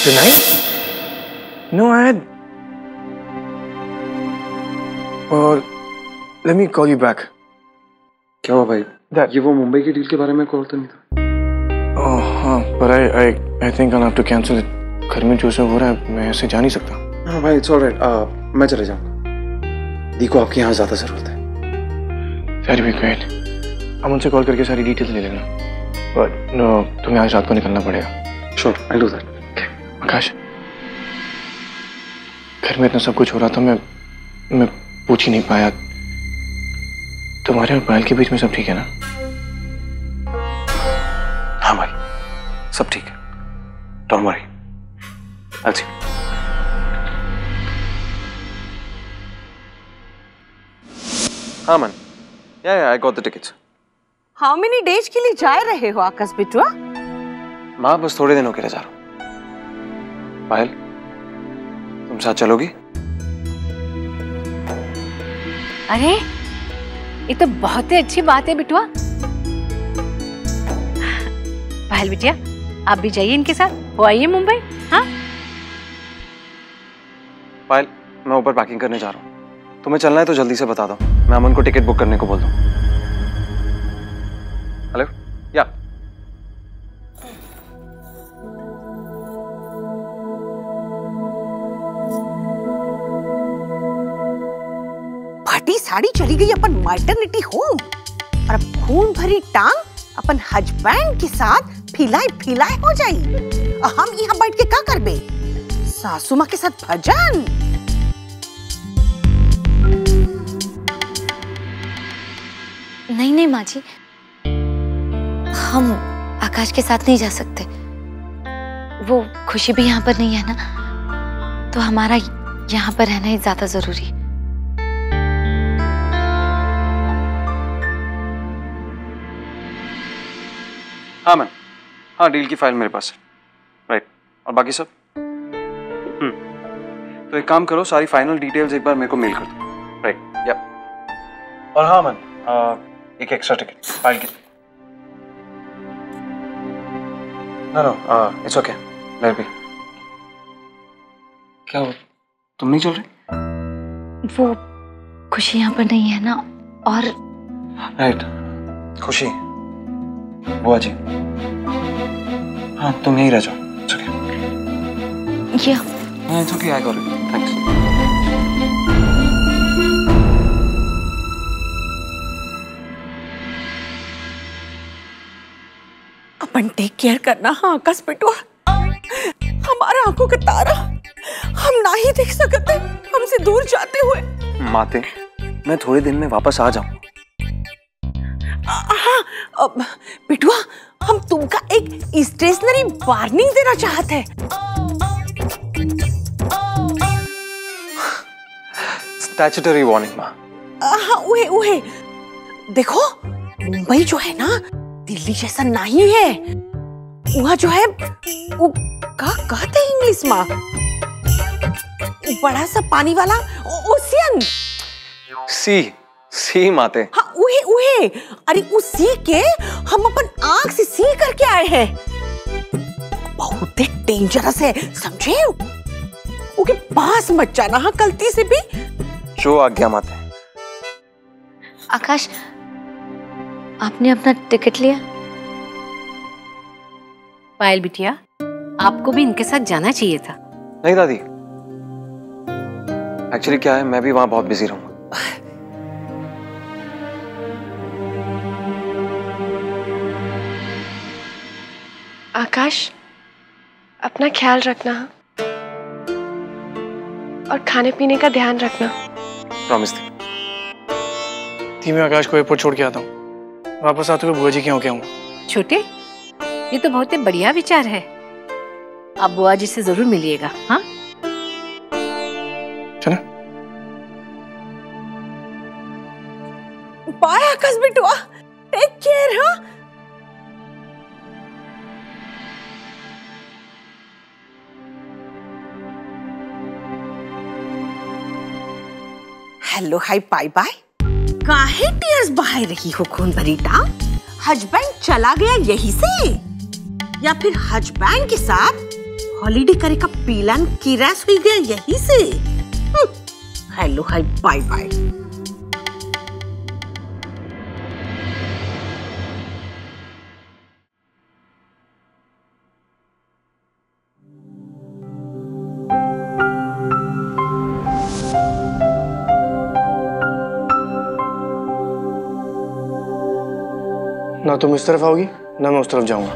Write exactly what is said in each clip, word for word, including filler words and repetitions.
Tonight? No, I had. Well, let me call you back. क्या हुआ भाई? That. ये वो मुंबई की डील के बारे में कॉल तो नहीं था? Oh, हाँ, but I, I, I think I'll have to cancel it. घर में जो सब हो रहा है, मैं ऐसे जा नहीं सकता. हाँ भाई, it's alright. uh, मैं चले जाऊँगा. दी को आपकी यहाँ ज़्यादा ज़रूरत है. That'd be great. हम उनसे कॉल करके सारी डिटेल्स ले लेना. But no, तुम्हें आज रात को निकलना पड़ेगा. Sure, I'll do that. Okay. आकाश, घर में इतना सब कुछ हो रहा था, मैं मैं पूछ ही नहीं पाया. तुम्हारे और पायल के बीच में सब ठीक है ना? हाँ भाई, सब ठीक है. Don't worry. I'll see. हाँ मन. Yeah, yeah, I got the tickets. How many days के लिए जा रहे हो आकाश बिटुआ? माँ बस थोड़े दिनों के लिए जा रहा हूँ. पायल, तुम साथ चलोगी? अरे ये तो बहुत ही अच्छी बात है बिटुआ. पायल बिटिया, आप भी जाइए इनके साथ. वो आइए मुंबई. हाँ पायल, मैं ऊपर पैकिंग करने जा रहा हूँ. तुम्हें चलना है तो जल्दी से बता दो. मैं अमन को टिकट बुक करने को बोल दूँ. हेलो, या फटी साड़ी चली गई अपन मैटरनिटी होम और अब खून भरी टांग अपन हस्बैंड के साथ फिलाए फिलाए हो जाई. और हम यहाँ बैठ के क्या करबे? सासू माँ के साथ भजन. नहीं नहीं माँ जी, हम आकाश के साथ नहीं जा सकते. वो खुशी भी यहाँ पर नहीं है ना, तो हमारा यहाँ पर रहना ही ज्यादा जरूरी. हाँ मैम, हाँ डील की फाइल मेरे पास है. राइट, और बाकी सब? हम्म तो एक काम करो, सारी फाइनल डिटेल्स एक बार मेरे को मेल कर दो. राइट, या और हाँ मैम, एक एक्स्ट्रा टिकट फाइल की. No no, it's okay, let be. क्या हुआ, तुम नहीं चल रही? वो खुशी यहाँ पर नहीं है ना, और राइट, खुशी, बुआ जी. हाँ तुम यहीं रह जाओ. It's okay. या हाँ it's okay, I got it. Thanks. अपन टेक केयर करना. हाँ आकाश बिटुआ, हमारा आंखों का तारा हम ना ही देख सकते हमसे दूर जाते हुए. माते, मैं थोड़े दिन में वापस आ जाऊँ. हाँ बिटुआ, हम तुमका एक स्टेशनरी वार्निंग देना चाहते हैं. स्टैट्यूटरी वार्निंग माँ. हाँ उहे उहे. देखो मुंबई जो है ना, दिल्ली जैसा नहीं है. वहाँ जो है वो क्या कहते हैं इंग्लिश में, बड़ा सा पानी वाला ओशियन. सी सी माते. हाँ उहे उहे. अरे उस सी के हम अपन आंख से सी करके आए हैं. बहुत डेंजरस है, समझे? उसके पास मत जाना. हाँ गलती से भी. जो आज्ञा माते. आकाश, आपने अपना टिकट लिया? पायल बिटिया, आपको भी इनके साथ जाना चाहिए था. नहीं दादी, एक्चुअली क्या है, मैं भी वहां बहुत बिजी रहूंगा. आकाश, अपना ख्याल रखना और खाने पीने का ध्यान रखना. प्रॉमिस थी. थी मैं आकाश को एयरपोर्ट छोड़ के आता हूँ. वापस आते हुए बुआ जी के यहाँ के आऊँगा. छोटे, ये तो बहुत ही बढ़िया विचार है. आप बुआ जी से जरूर मिलिएगा. हाँ चलो. बाय आकाश बिटुआ, टेक केयर. हाँ हेलो हाय बाय बाय. काहे टीयर्स बहा रही हो खून भरी टांग? हस्बैंड चला गया यहीं से, या फिर हस्बैंड के साथ हॉलीडे करे का प्लान किरास हो गया यही से। Hello hi bye bye. ना तुम इस तरफ आओगी ना मैं उस तरफ जाऊंगा।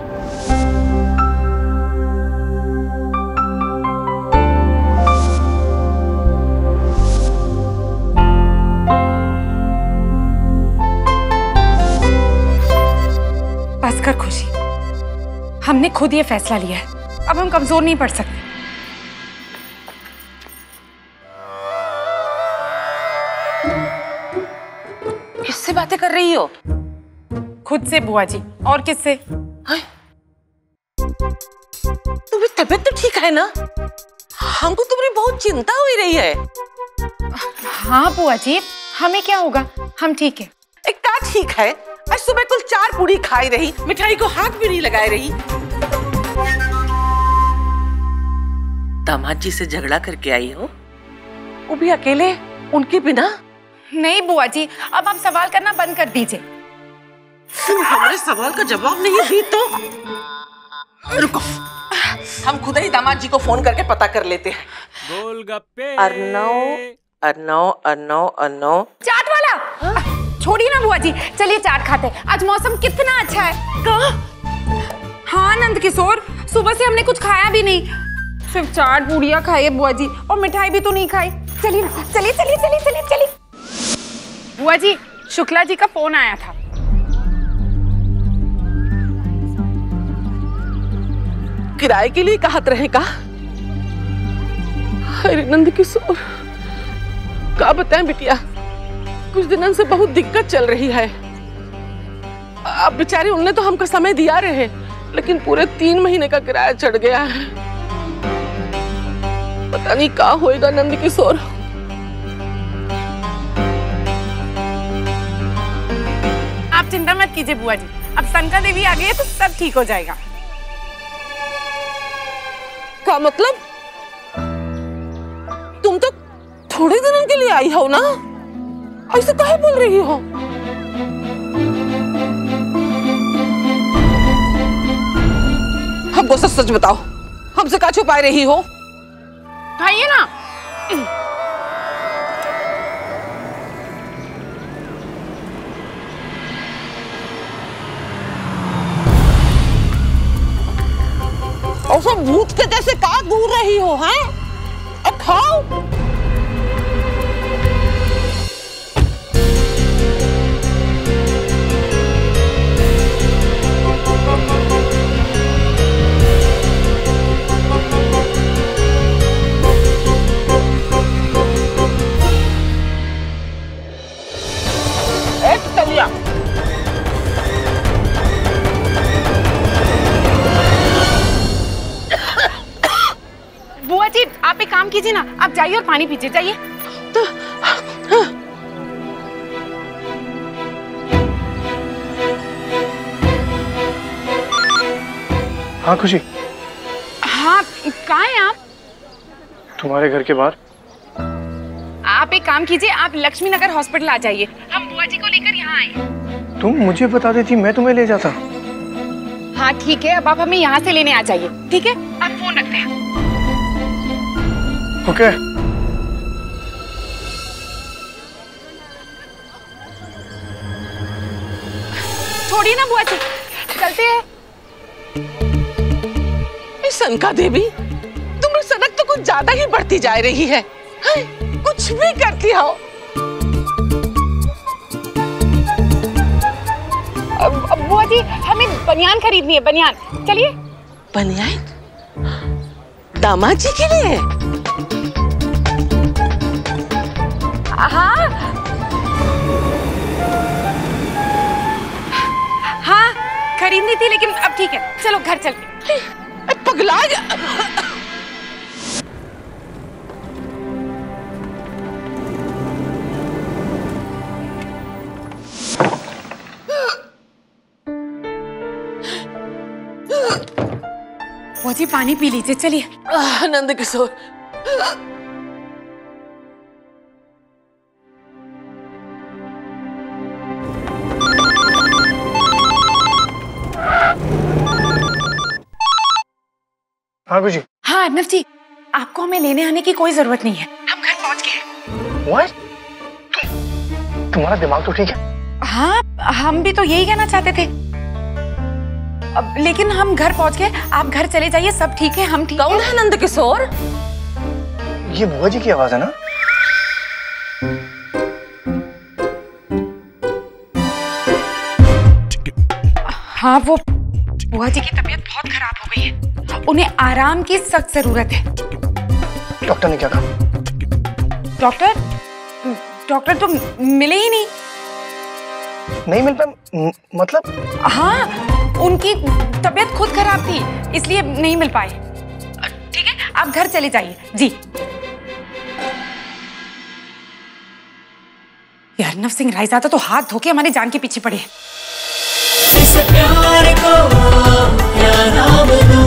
बस कर खुशी, हमने खुद ये फैसला लिया है, अब हम कमजोर नहीं पड़ सकते। किससे बातें कर रही हो? खुद से बुआ जी, और किससे? तुम्हें तबीयत तो ठीक है ना? हमको तुम्हारी बहुत चिंता हो रही है। हाँ बुआ जी, हमें क्या होगा, हम ठीक है। एक का ठीक है, आज सुबह कुल चार पूरी खाई रही, मिठाई को हाथ भी नहीं लगाए रही। दामाद जी से झगड़ा करके आई हो, वो भी अकेले, उनके बिना? नहीं बुआ जी, अब आप सवाल करना बंद कर दीजिए। हमारे सवाल का जवाब नहीं दी तो रुको, हम खुद ही दामाद जी को फोन करके पता कर लेते हैं। गोलगप्पे अर्नव अर्नव अर्नव अर्नव चाट वाला, छोड़िए ना बुआ जी, चलिए चाट खाते। आज मौसम कितना अच्छा है। कहाँ? हाँ नंद किशोर, सुबह से हमने कुछ खाया भी नहीं, सिर्फ चाट पूड़ियाँ खाई है बुआ जी, और मिठाई भी तो नहीं खाई। चलिए ना, चलिए चलिए चलिए चलिए चलिए। बुआ जी, शुक्ला जी का फोन आया था। किराए के लिए कहा रहेगा। अरे नंद किशोर, क्या बताएं बिटिया, कुछ दिनों से बहुत दिक्कत चल रही है। अब बेचारे उनने तो हमको समय दिया रहे, लेकिन पूरे तीन महीने का किराया चढ़ गया है। पता नहीं क्या होएगा नंद किशोर। आप चिंता मत कीजिए बुआ जी, अब सनका देवी आ गई है तो सब ठीक हो जाएगा। क्या मतलब? तुम तो थोड़े दिनों के लिए आई हो ना, ऐसे काहे बोल रही हो? हमको सच सच बताओ, हमसे क्या छुपा रही हो? खाइए ना। और सब भूत के जैसे का घूर रही हो, हैं? अब खाओ। एक तलिया। बुआ जी, आप एक काम कीजिए ना, आप जाइए और पानी पीजिए, जाइए। तो, हाँ खुशी। हाँ, कहाँ हैं आप? तुम्हारे घर के बाहर। आप एक काम कीजिए, आप लक्ष्मी नगर हॉस्पिटल आ जाइए, हम बुआ जी को लेकर यहाँ आए। तुम मुझे बता देती, मैं तुम्हें ले जाता। हाँ ठीक है, अब आप हमें यहाँ से लेने आ जाइए, ठीक है? आप फोन रखते हैं। ओके। छोड़िए ना बुआ जी, चलते हैं। सनका देवी, तुम्हारी सनक तो कुछ ज्यादा ही बढ़ती जा रही है, है? कुछ भी करती हो। अब, अब बुआ जी, हमें बनियान खरीदनी है, बनियान। चलिए। बनियान? दामाद जी के लिए? हाँ हाँ खरीदनी थी, लेकिन अब ठीक है, चलो घर चलते। पगला जा। वो जी पानी पी लीजिए, चलिए। नंद किशोर, हाँ गुरुजी। हाँ अर्नव जी, आपको हमें लेने आने की कोई जरूरत नहीं है, हम घर पहुंच गए हैं। What? तुम्हारा दिमाग तो ठीक है? हाँ, हम भी तो यही कहना चाहते थे। अब लेकिन हम घर पहुंच गए, आप घर चले जाइए, सब ठीक है, हम ठीक। कौन है नंद किशोर? ये बुआ जी की आवाज है ना? हाँ, वो बुआ जी की तबीयत बहुत खराब हो गई है, उन्हें आराम की सख्त जरूरत है। डॉक्टर ने क्या कहा? डॉक्टर डॉक्टर तो मिले ही नहीं। नहीं मिल पाए मतलब? हाँ, उनकी तबीयत खुद खराब थी, इसलिए नहीं मिल पाए। ठीक है, आप घर चले जाइए जी। यार नव सिंह रायजादा तो हाथ धोके हमारी जान के पीछे पड़े। इस प्यार को क्या नाम दूं?